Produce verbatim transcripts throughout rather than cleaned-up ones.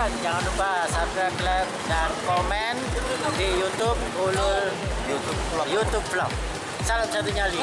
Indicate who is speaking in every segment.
Speaker 1: jangan lupa subscribe, like, dan komen di YouTube Ulul YouTube Vlog. YouTube Vlog. Salam satu nyali.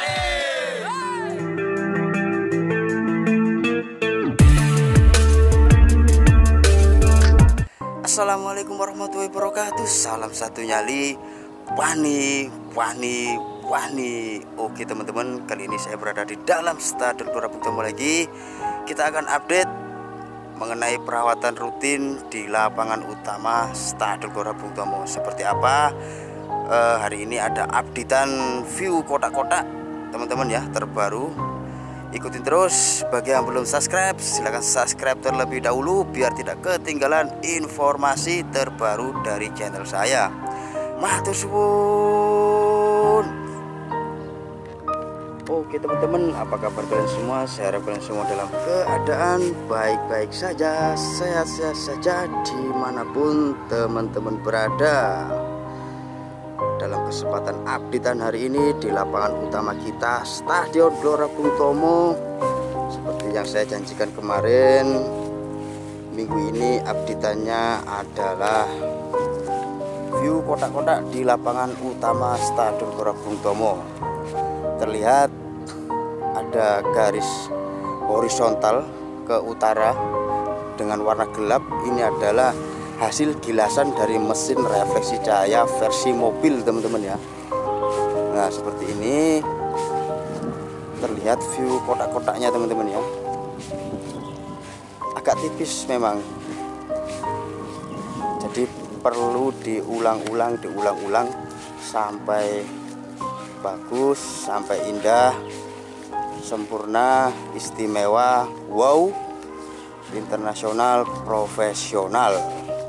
Speaker 2: Assalamualaikum warahmatullahi wabarakatuh. Salam satu nyali. Wani, wani, wani. Oke teman-teman, kali ini saya berada di dalam Stadion Gelora Bung Tomo lagi. Kita akan update mengenai perawatan rutin di lapangan utama Stadion Gelora Bung Tomo. Seperti apa? Uh, hari ini ada updatean view kotak-kotak teman-teman ya, terbaru. Ikutin terus. Bagi yang belum subscribe, silahkan subscribe terlebih dahulu biar tidak ketinggalan informasi terbaru dari channel saya. Matur suwun. Oke teman-teman, apa kabar kalian semua? Saya harap kalian semua dalam keadaan baik-baik saja, sehat-sehat saja dimanapun teman-teman berada. Dalam kesempatan updatean hari ini di lapangan utama kita Stadion Gelora Bung Tomo, seperti yang saya janjikan kemarin, minggu ini updateannya adalah view kotak-kotak di lapangan utama Stadion Gelora Bung Tomo. Terlihat ada garis horizontal ke utara dengan warna gelap. Ini adalah hasil gilasan dari mesin refleksi cahaya versi mobil teman-teman ya. Nah seperti ini terlihat view kotak-kotaknya teman-teman ya. Agak tipis memang, jadi perlu diulang-ulang diulang-ulang sampai bagus, sampai indah, sempurna, istimewa, wow, internasional, profesional.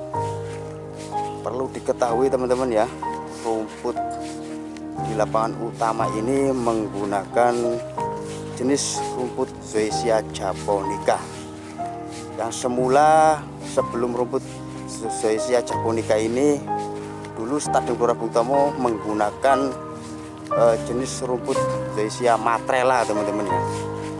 Speaker 2: Perlu diketahui teman-teman ya, rumput di lapangan utama ini menggunakan jenis rumput Zoysia japonica. Yang semula sebelum rumput Zoysia japonica ini, dulu Stadion Gelora Bung Tomo menggunakan uh, jenis rumput Zoysia matrela teman-teman ya.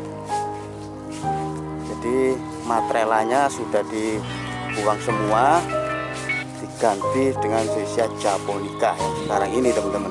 Speaker 2: Jadi matrelanya sudah dibuang semua, ganti dengan Zoysia japonica yang sekarang ini teman-teman.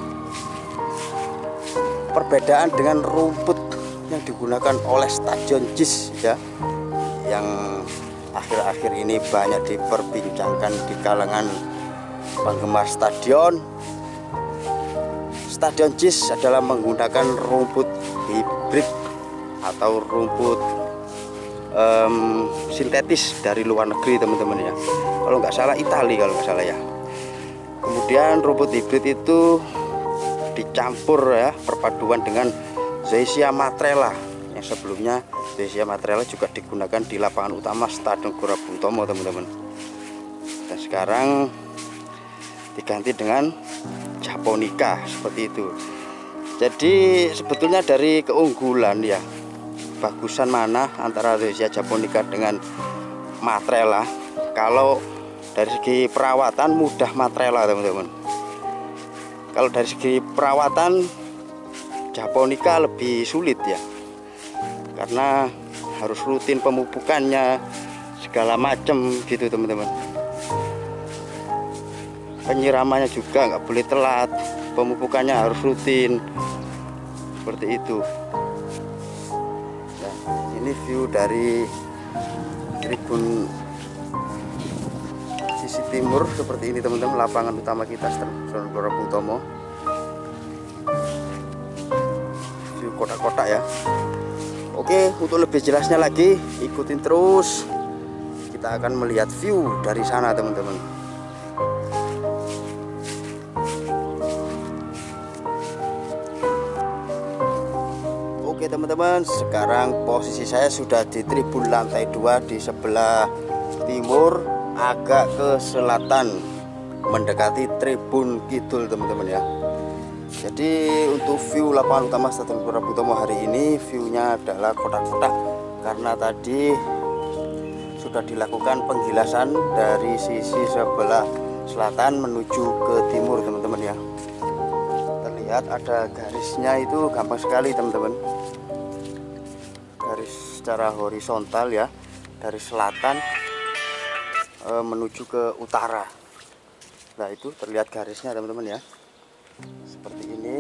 Speaker 2: Perbedaan dengan rumput yang digunakan oleh Stadion Jis ya, yang akhir-akhir ini banyak diperbincangkan di kalangan penggemar stadion. Stadion Jis adalah menggunakan rumput hibrid atau rumput um, sintetis dari luar negeri teman-teman ya. Kalau nggak salah Italia kalau nggak salah ya. Kemudian rumput hibrid itu dicampur ya, perpaduan dengan Zoysia matrela yang sebelumnya Zoysia matrela juga digunakan di lapangan utama Stadion Gelora Bung Tomo teman-teman. Dan sekarang diganti dengan japonica seperti itu. Jadi sebetulnya dari keunggulan ya, bagusan mana antara Zoysia japonica dengan matrela? Kalau dari segi perawatan mudah matrela teman-teman. Kalau dari segi perawatan japonica lebih sulit ya, karena harus rutin pemupukannya segala macam gitu teman-teman. Penyiramannya juga nggak boleh telat, pemupukannya harus rutin seperti itu. Nah, ini view dari tribun sisi timur seperti ini teman-teman, lapangan utama kita Stadion Gelora Bung Tomo. View kotak-kotak ya. Oke, untuk lebih jelasnya lagi ikutin terus, kita akan melihat view dari sana teman-teman. Oke teman-teman, sekarang posisi saya sudah di tribun lantai dua di sebelah timur, agak ke selatan mendekati tribun kidul teman-teman ya. Jadi untuk view lapangan utama Stadion Gelora Bung Tomo hari ini, viewnya adalah kotak-kotak karena tadi sudah dilakukan penggilasan dari sisi sebelah selatan menuju ke timur teman-teman ya. Terlihat ada garisnya, itu gampang sekali teman-teman, garis secara horizontal ya, dari selatan e, menuju ke utara. Nah itu terlihat garisnya teman-teman ya, seperti ini.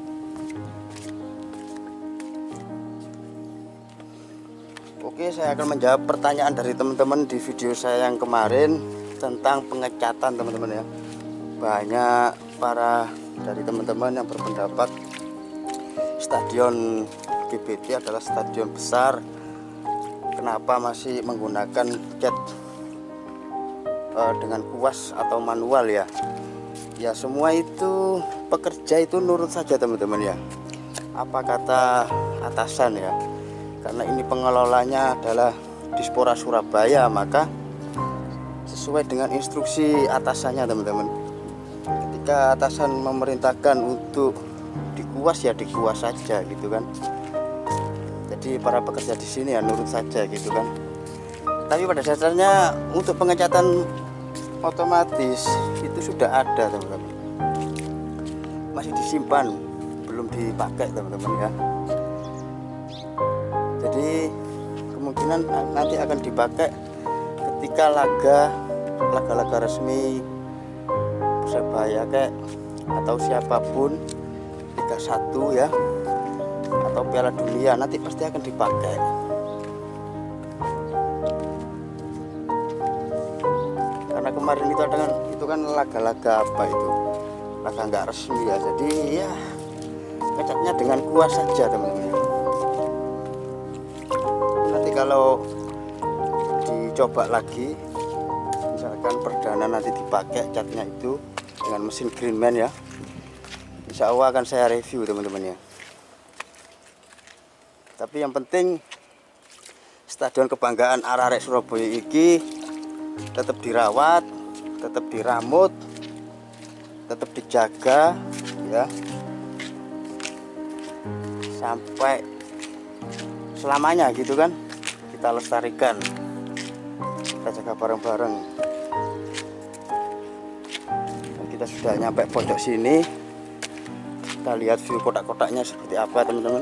Speaker 2: Oke, saya akan menjawab pertanyaan dari teman-teman di video saya yang kemarin tentang pengecatan teman-teman ya. Banyak para dari teman-teman yang berpendapat stadion G B T adalah stadion besar, kenapa masih menggunakan cat uh, dengan kuas atau manual ya. Ya semua itu pekerja itu nurut saja teman-teman ya, apa kata atasan ya. Karena ini pengelolanya adalah Dispora Surabaya, maka sesuai dengan instruksi atasannya teman-teman. Ketika atasan memerintahkan untuk dikuas ya dikuas saja gitu kan. Jadi para pekerja di sini ya nurut saja gitu kan. Tapi pada dasarnya untuk pengecatan otomatis itu sudah ada teman-teman, masih disimpan, belum dipakai teman-teman ya. Jadi kemungkinan nanti akan dipakai ketika laga laga-laga resmi Persebaya kayak atau siapapun Liga satu ya, atau Piala Dunia, nanti pasti akan dipakai. Karena kemarin itu ada kan, itu kan laga-laga apa itu, laga nggak resmi ya. Jadi ya ngecatnya dengan kuas saja teman-teman. Nanti kalau dicoba lagi, misalkan perdana nanti dipakai catnya itu dengan mesin Greenman ya, insya Allah akan saya review teman-teman ya. Tapi yang penting stadion kebanggaan arek-arek Surabaya iki tetap dirawat, tetap diramut, tetap dijaga ya, sampai selamanya gitu kan. Kita lestarikan, kita jaga bareng-bareng. Dan kita sudah nyampe pojok sini, kita lihat view kotak-kotaknya seperti apa teman-teman.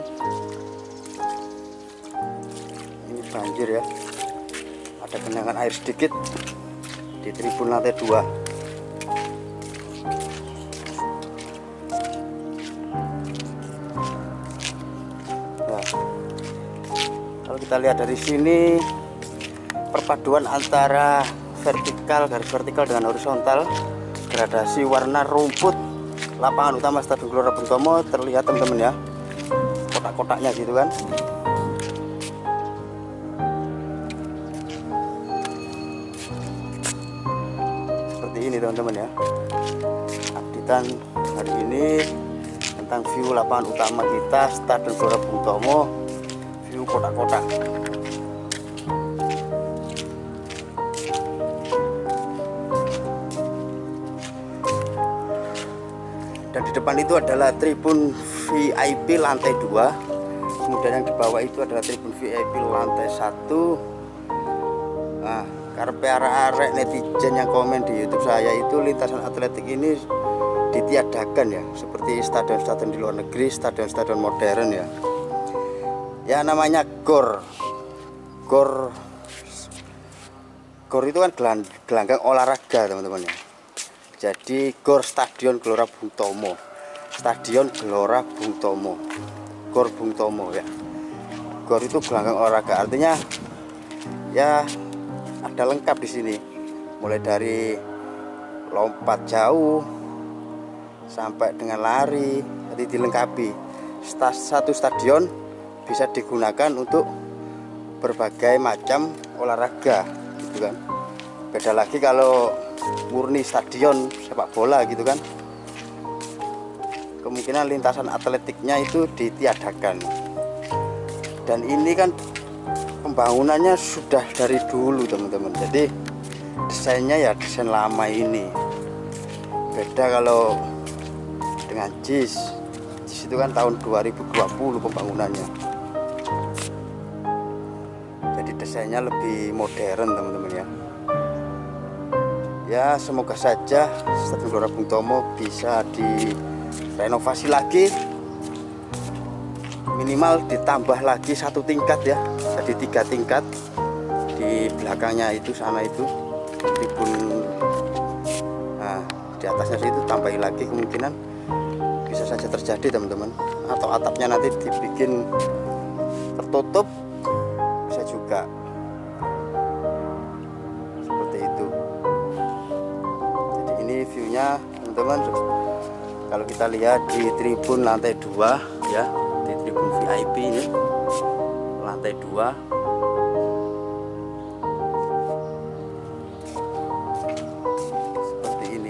Speaker 2: Ini banjir ya, ada genangan air sedikit di tribun lantai dua. Nah, kalau kita lihat dari sini, perpaduan antara vertikal, garis vertikal dengan horizontal, gradasi warna rumput lapangan utama Stadion Gelora Bung Tomo terlihat teman-teman ya, kotak-kotaknya gitu kan. Seperti ini teman-teman ya, updatean hari ini tentang view lapangan utama kita Stadion Gelora Bung Tomo, view kotak-kotak. Dan di depan itu adalah tribun V I P lantai dua, kemudian yang di bawah itu adalah tribun V I P lantai satu. Nah, karena arek netizen yang komen di YouTube saya itu lintasan atletik ini ditiadakan ya, seperti stadion-stadion di luar negeri, stadion-stadion modern ya. Ya namanya gor, gor, gor itu kan gelang, gelanggang olahraga teman-teman ya. Jadi gor Stadion Gelora Bung Tomo, Stadion Gelora Bung Tomo, Gor Bung Tomo ya. Gor itu gelanggang olahraga, artinya ya ada lengkap di sini, mulai dari lompat jauh sampai dengan lari, jadi dilengkapi. Satu stadion bisa digunakan untuk berbagai macam olahraga, gitu kan. Beda lagi kalau murni stadion sepak bola gitu kan, kemungkinan lintasan atletiknya itu ditiadakan. Dan ini kan pembangunannya sudah dari dulu teman-teman, jadi desainnya ya desain lama ini. Beda kalau dengan J I S, J I S itu kan tahun dua ribu dua puluh pembangunannya, jadi desainnya lebih modern teman-teman ya. Ya semoga saja Stadion Gelora Bung Tomo bisa direnovasi lagi, minimal ditambah lagi satu tingkat ya, jadi tiga tingkat di belakangnya itu sana itu. tribun. Nah, di atasnya situ tambahin lagi, kemungkinan bisa saja terjadi teman-teman. Atau atapnya nanti dibikin tertutup, bisa juga seperti itu. Jadi ini view-nya teman-teman. Kalau kita lihat di tribun lantai dua ya, di tribun V I P ini lantai dua. Seperti ini.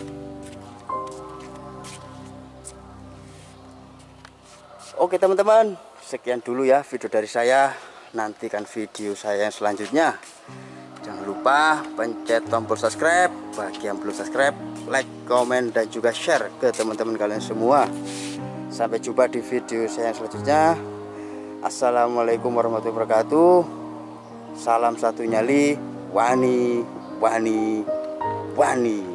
Speaker 2: Oke teman-teman, sekian dulu ya video dari saya. Nantikan video saya yang selanjutnya. Jangan lupa pencet tombol subscribe. Bagi yang belum subscribe, like, komen, dan juga share ke teman-teman kalian semua. Sampai jumpa di video saya yang selanjutnya. Assalamualaikum warahmatullahi wabarakatuh. Salam satu nyali, wani, wani, wani.